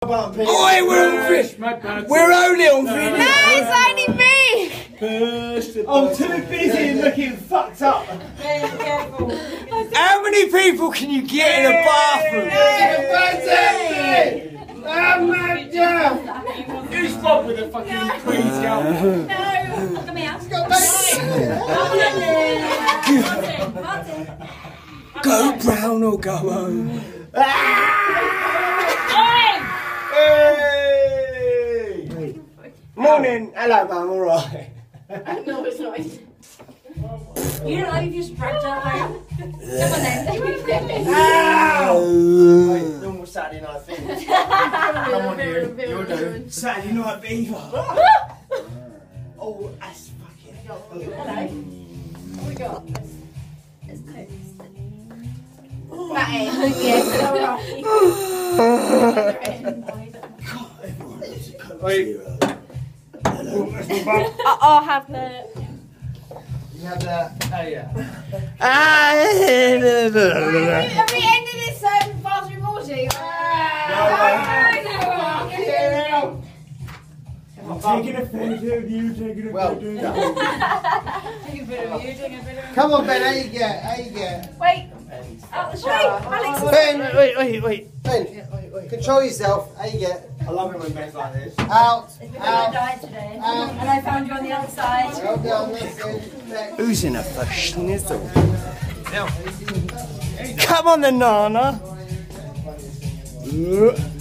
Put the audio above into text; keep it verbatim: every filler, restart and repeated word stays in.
Oi, we're on video. We're only on video. No, it's only me. I'm too busy looking fucked up. How many people can you get in a bathroom? I'm not down. You stop with the fucking crazy out. No, come here. Go brown or go home. Hey! Morning. Hello, mum. All right. No, it's not. You don't know if you spragged out there. Come on then. Ow! Wait, normal Saturday night thing. Come on, you. You're doing Saturday night beaver. Oh, that's fucking. Hello. What we got? It's toast. That end. Yes, alright. I'll have the. You have that. Oh, yeah. Have we ended this um, bathroom orgy? I'm taking a photo of you, taking a well, photo of you. Taking a bit of you, taking a bit of Come on, Ben, how you get? How you get? Wait, out the shower. Alex, Ben, wait, wait, wait. Ben, wait, wait. Control yourself. How you get? I love it when Ben's like this. Out, it's because out, I died today. out. And I found you on the other side. Well done, that's it. Who's in a for schnizzle? Come on, the Nana.